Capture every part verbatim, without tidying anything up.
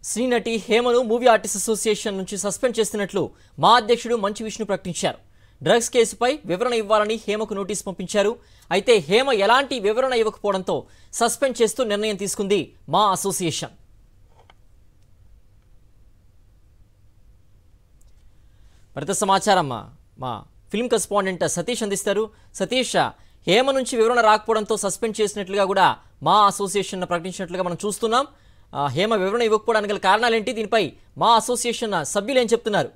శ్రీనటి హేమను movie artist association నుంచి suspend చేస్తున్నట్లు మా అధ్యక్షుడు మంచు విష్ణు ప్రకటించారు. డ్రగ్స్ కేసుపై వివరణ ఇవ్వాలని హేమకు నోటీస్ పంపించారు. అయితే హేమ ఎలాంటి వివరణ ఇవ్వకపోవడంతో సస్పెండ్ చేస్తూ నిర్ణయం తీసుకుంది మా అసోసియేషన్. మరింత సమాచారం మా ఫిల్మ్ కరెస్పాండెంట్ సతీష్ అందిస్తారు. సతీష్, హేమ నుంచి వివరణ రాకపోవడంతో సస్పెండ్ చేసినట్లుగా కూడా మా అసోసియేషన్ ప్రకటించినట్లుగా మనం చూస్తున్నాం. హేమ వివరణ ఇవ్వకపోవడానికి గల కారణాలు ఏంటి? దీనిపై మా అసోసియేషన్ సభ్యులు ఏం చెప్తున్నారు?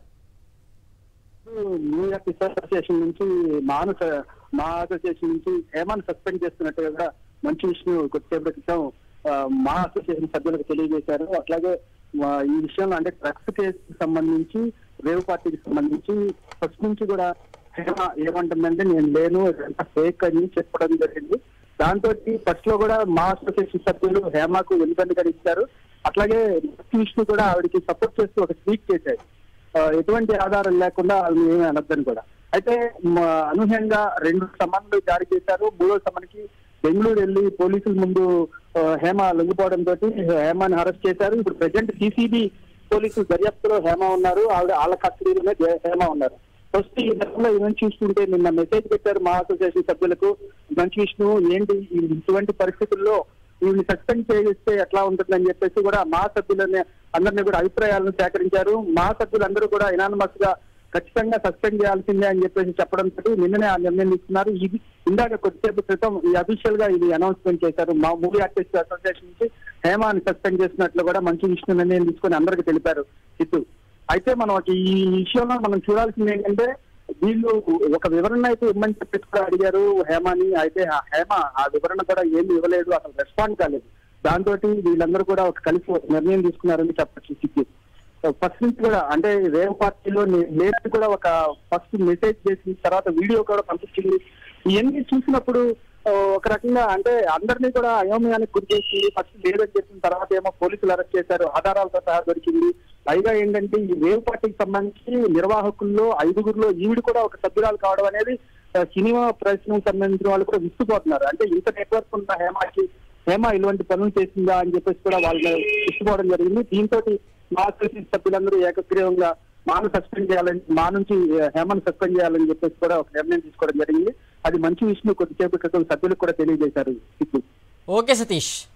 అసోసియేషన్ నుంచి మాను మా అసోసియేషన్ నుంచి హేమను సస్పెండ్ చేస్తున్నట్టుగా కూడా మంచు విష్ణు కొద్దిసేపటి క్రితం మా అసోసియేషన్ సభ్యులకు తెలియజేశారు. అట్లాగే ఈ విషయంలో అంటే డ్రగ్స్ కేసుకి సంబంధించి రేవ్ పార్టీకి సంబంధించి ఫస్ట్ నుంచి కూడా హేమ ఏమంటుందంటే నేను లేను, ఫేక్ అని చెప్పడం జరిగింది. దాంతో ఫస్ట్ లో కూడా మా అసోసియేషన్ సభ్యులు హేమకు వెలుబందిగా ఇచ్చారు. అట్లాగే విష్ణు కూడా ఆవిడకి సపోర్ట్ చేస్తూ ఒక ట్వీట్ చేశారు, ఎటువంటి ఆధారం లేకుండా అది ఏమీ అనొద్దని కూడా. అయితే అనూహ్యంగా రెండు సమన్లు జారీ చేశారు. మూడో సమన్కి బెంగళూరు వెళ్ళి పోలీసుల ముందు హేమ లొంగిపోవడంతో హేమని అరెస్ట్ చేశారు. ఇప్పుడు ప్రజెంట్ సిసిబి పోలీసులు దర్యాప్తులో హేమ ఉన్నారు, ఆవిడ వాళ్ళ కస్టడీలోనే హేమ ఉన్నారు. ఫస్ట్ ఈ నెలలో ఈవెంట్ చూస్తుంటే నిన్న మెసేజ్ పెట్టారు మా అసోసియేషన్ సభ్యులకు, మంచు విష్ణు ఏంటి ఇటువంటి పరిస్థితుల్లో వీళ్ళని సస్పెండ్ చేస్తే ఎట్లా ఉంటుందని చెప్పేసి కూడా మా సభ్యులని అందరినీ కూడా అభిప్రాయాలను సేకరించారు. మా సభ్యులందరూ కూడా ఇనానమస్ గా ఖచ్చితంగా సస్పెండ్ చేయాల్సిందే అని చెప్పేసి చెప్పడంతో నిన్ననే ఆ నిర్ణయం తీసుకున్నారు. ఇది ఇందాక కొద్దిసేపు క్రితం ఈ అఫీషియల్ గా ఇది అనౌన్స్మెంట్ చేశారు. మా మూవీ ఆర్టిస్ట్ అసోసియేషన్ నుంచి హేమాని సస్పెండ్ చేసినట్లు కూడా మంచు విష్ణు నిర్ణయం తీసుకొని అందరికి తెలిపారు. ఇటు అయితే మనం ఈ విషయంలో మనం చూడాల్సింది ఏంటంటే వీళ్ళు ఒక వివరణ అయితే ఇవ్వమని చెప్పేసి కూడా అడిగారు హేమని. అయితే హేమ ఆ వివరణ కూడా ఏమి ఇవ్వలేదు, అసలు రెస్పాండ్ కాలేదు. దాంతో వీళ్ళందరూ కూడా ఒక కలిసి నిర్ణయం తీసుకున్నారని చెప్పచ్చు. ఫస్ట్ నుంచి కూడా అంటే రేవ్ పార్టీలో నేను కూడా ఒక ఫస్ట్ మెసేజ్ చేసి తర్వాత వీడియో కూడా పంపించింది. ఇవన్నీ చూసినప్పుడు ఒక రకంగా అంటే అందరినీ కూడా అయోమయానికి గురి చేసింది. ఫస్ట్ లేదని చెప్పిన తర్వాత ఏమో పోలీసులు అరెస్ట్ చేశారు, ఆధారాలతో సహా దొరికింది. పైగా ఏంటంటే ఈ రేవ్ పార్టీకి సంబంధించి నిర్వాహకుల్లో ఐదుగురులో ఈవిడ కూడా ఒక సభ్యురాలు కావడం అనేది సినిమా ప్రదర్శనకు సంబంధించిన వాళ్ళు కూడా విస్తుపోతున్నారు. అంటే ఇంత నెట్వర్క్ ఉన్న హేమకి హేమ ఇలాంటి పనులు చేసిందా అని చెప్పేసి కూడా వాళ్ళు విస్తుపోవడం జరిగింది. దీంతో మా అసోసియేషన్ సభ్యులందరూ ఏకగ్రీవంగా మాను సస్పెండ్ చేయాలని మా నుంచి హేమను సస్పెండ్ చేయాలని చెప్పేసి కూడా ఒక నిర్ణయం తీసుకోవడం జరిగింది. అది మంచు విష్ణు కొద్దిసేపు క్రితం సభ్యులకు కూడా తెలియజేశారు. ఓకే సతీష్.